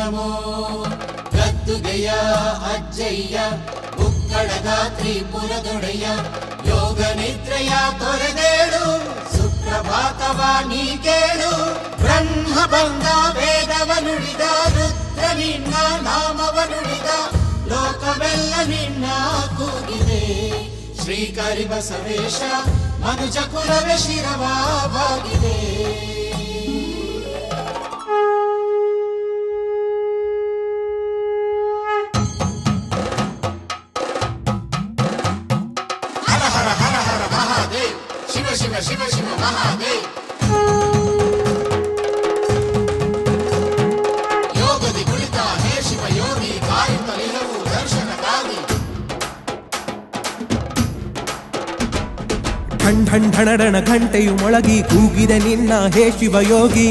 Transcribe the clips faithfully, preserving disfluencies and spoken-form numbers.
ನಮೋ ಗದ್ದುಗೆಯ ಅಜ್ಜಯ್ಯ ಉಕ್ಕಡದ ತ್ರಿಪುರದೊಡೆಯ ಯೋಗ ನಿದ್ರೆಯ ತೊರೆದೇಳು ಸುಪ್ರಭಾತವ ನೀ ಕೇಳು ಬ್ರಹ್ಮ ಬಂದ ವೇದವ ನುಡಿದ ರುದ್ರ ನಿನ್ನ ನಾಮವ ನುಡಿದ ಲೋಕವೆಲ್ಲ ನಿನ್ನ ಕೂಗಿದೆ ಶ್ರೀಕರಿ ಬಸವೇಶ ಮನುಜ ಕುಲವೇ ಶಿರವಾಗಿದೆ ಹರ ಹರ ಹರ ಹರ ಮಹಾದೇವ್ ಶಿವ ಶಿವ ಶಿವ ಶಿವ ಮಹಾದೇವ್ ಯೋಗದಿ ಕುಳಿತ ಹೇ ಶಿವ ಯೋಗಿ ಕಾಯುತ್ತಲಿಲ್ಲವು ದರ್ಶನಕ್ಕಾಗಿ ಢಣ್ ಢಣ್ ಢಣಢಣ ಘಂಟೆಯು ಮೊಳಗಿ ಕೂಗಿದೆ ನಿನ್ನ ಹೇ ಶಿವಯೋಗಿ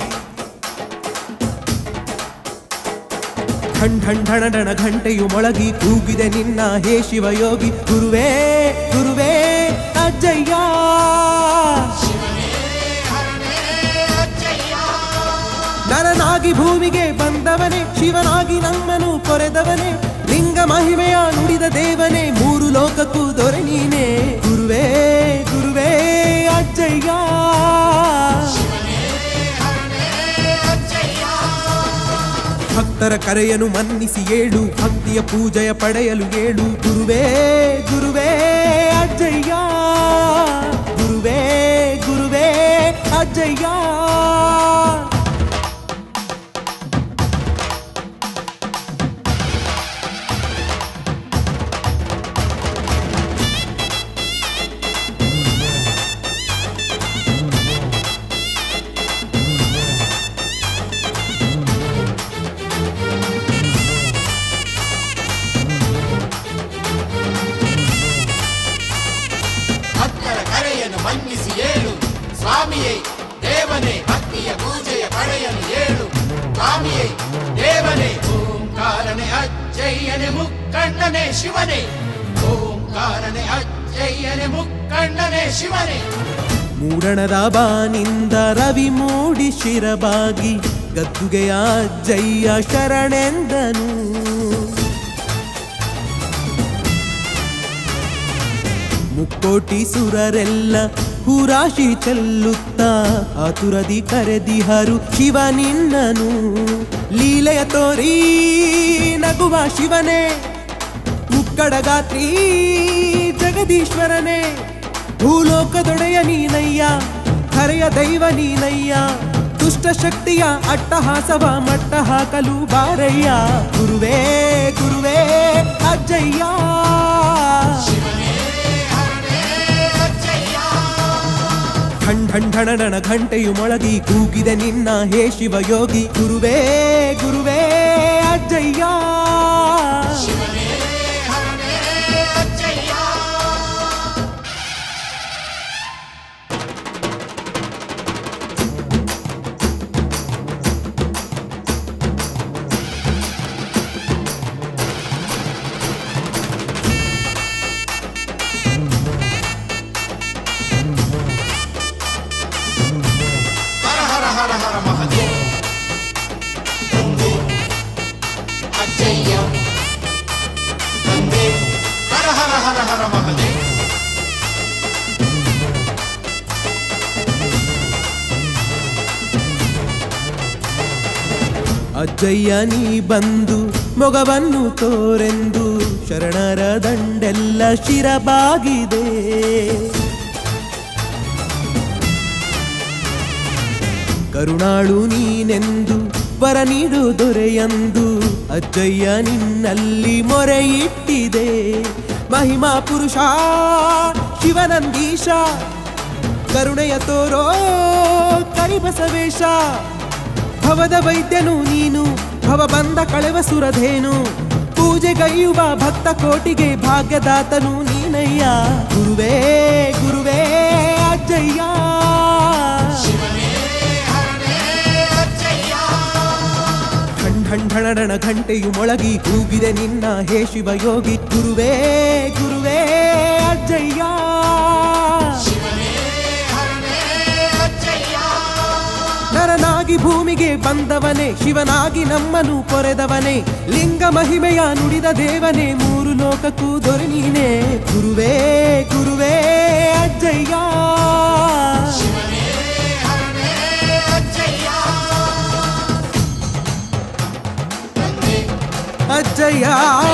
ಢಣ್ ಢಣ್ ಢಣಢಣ ಘಂಟೆಯು ಮೊಳಗಿ ಕೂಗಿದೆ ನಿನ್ನ ಹೇ ಶಿವಯೋಗಿ ಗುರುವೇ ಗುರುವೇ ಅಜ್ಜಯ್ಯ ನರನಾಗಿ ಭೂಮಿಗೆ ಬಂದವನೇ ಶಿವನಾಗಿ ನಮ್ಮನು ಕೊರೆದವನೇ ಲಿಂಗ ಮಹಿಮೆಯ ನುಡಿದ ದೇವನೇ ಮೂರು ಲೋಕಕ್ಕೂ ದೊರೆ ನೀನೇ ಗುರುವೇ ಗುರುವೇ ಅಜ್ಜಯ್ಯ ಭಕ್ತರ ಕರೆಯನು ಮನ್ನಿಸಿ ಏಳು ಭಕ್ತಿಯ ಪೂಜೆಯ ಪಡೆಯಲು ಏಳು ಗುರುವೇ ಗುರುವೇ ಅಜ್ಜಯ್ಯ ಗುರುವೇ ಗುರುವೇ ಅಜ್ಜಯ್ಯ ಮನ್ನಿಸಿ ಏಳು ಸ್ವಾಮಿಯೇ ದೇವನೇ ಭಕ್ತಿಯ ಪೂಜೆಯ ಪಡೆಯಲು ಏಳು ಸ್ವಾಮಿಯೇ ದೇವನೇ ಓಂಕಾರನೆ ಅಜ್ಜಯ್ಯನೆ ಮುಕ್ಕಣ್ಣನೆ ಶಿವನೇ ಓಂಕಾರನೆ ಅಜ್ಜಯ್ಯನೆ ಮುಕ್ಕಣ್ಣನೆ ಶಿವನೇ ಮೂಡಣದ ಬಾನಿಂದ ರವಿ ಮೂಡಿ ಶಿರಬಾಗಿ ಗದ್ದುಗೆಯ ಅಜ್ಜಯ್ಯ ಶರಣೆಂದನು ಮುಕ್ಕೋಟಿ ಸುರರೆಲ್ಲ ಹೂರಾಶಿ ಚೆಲ್ಲುತ್ತಾ ಆತುರದಿ ಕರೆದಿಹರು ಶಿವ ನಿನ್ನನು ಲೀಲೆಯ ತೋರಿ ನಗುವ ಶಿವನೇ ಮುಕ್ಕಡಗಾತ್ರಿ ಜಗದೀಶ್ವರನೇ ಭೂಲೋಕದೊಡೆಯ ನೀನಯ್ಯ ಹರೆಯ ದೈವ ನೀನಯ್ಯ ದುಷ್ಟ ಶಕ್ತಿಯ ಅಟ್ಟಹಾಸವ ಮಟ್ಟ ಹಾಕಲು ಬಾರಯ್ಯ ಗುರುವೇ ಗುರುವೇ ಅಜ್ಜಯ್ಯ ಢಣ್ ಢಣ್ ಢಣಢಣ ಘಂಟೆಯು ಮೊಳಗಿ ಕೂಗಿದೆ ನಿನ್ನ ಹೇ ಶಿವಯೋಗಿ ಗುರುವೇ ಗುರುವೇ ಅಜ್ಜಯ್ಯ ಅಜ್ಜಯ್ಯ ನೀ ಬಂದು ಮೊಗವನ್ನು ತೋರೆಂದು ಶರಣರ ದಂಡೆಲ್ಲ ಶಿರಬಾಗಿದೆ ಕರುಣಾಳು ನೀನೆಂದು ವರ ನೀಡು ದೊರೆಯಂದು ಅಜ್ಜಯ್ಯ ನಿನ್ನಲ್ಲಿ ಮೊರೆಯಿಟ್ಟಿದೆ ಮಹಿಮಾ ಪುರುಷ ಶಿವನಂದೀಶ ಕರುಣೆಯ ತೋರೋ ಕರಿಬಸವೇಶ ಭವದ ವೈದ್ಯನು ನೀನು ಭವ ಬಂದ ಕಳೆವ ಸುರಧೇನು ಪೂಜೆಗೈಯುವ ಭಕ್ತ ಕೋಟಿಗೆ ಭಾಗ್ಯದಾತನು ನೀನಯ್ಯ ಗುರುವೇ ಗುರುವೇ ಅಜ್ಜಯ್ಯ ಢಣ್ ಢಣ್ ಢಣಢಣ ಘಂಟೆಯು ಮೊಳಗಿ ಕೂಗಿದೆ ನಿನ್ನ ಹೇ ಶಿವಯೋಗಿ ಗುರುವೇ ಗುರುವೇ ಅಜ್ಜಯ್ಯ ನರನಾಗಿ ಶಿವನಾಗಿ ಭೂಮಿಗೆ ಬಂದವನೇ, ಶಿವನಾಗಿ ನಮ್ಮನ್ನು ಪೊರೆದವನೇ, ಲಿಂಗ ಮಹಿಮೆಯ ನುಡಿದ ದೇವನೇ, ಮೂರು ಲೋಕಕ್ಕೂ ದೊರೆ ನೀನೇ. ಗುರುವೇ ಗುರುವೇ ಅಜ್ಜಯ್ಯ, ಶಿವನೇ ಹರನೇ ಅಜ್ಜಯ್ಯ. ಅಜ್ಜಯ್ಯ